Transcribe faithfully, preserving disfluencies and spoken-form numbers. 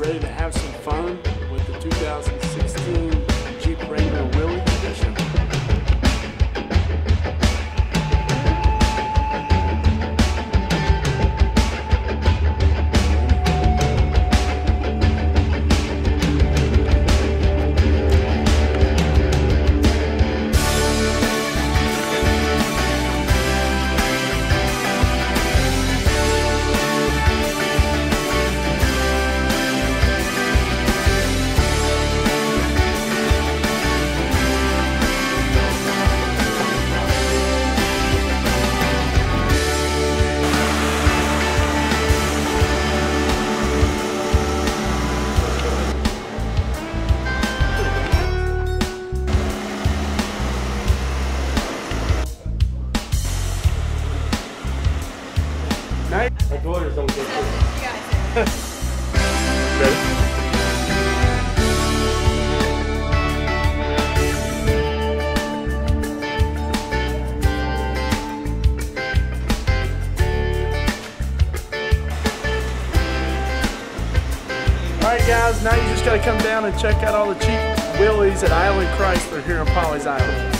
ready to have some fun with the two thousand sixteen Jeep Wrangler Willy edition. My daughters don't get this. Ready? Alright guys, now you just gotta come down and check out all the cheap Willys at Island Chrysler here on Polly's Island.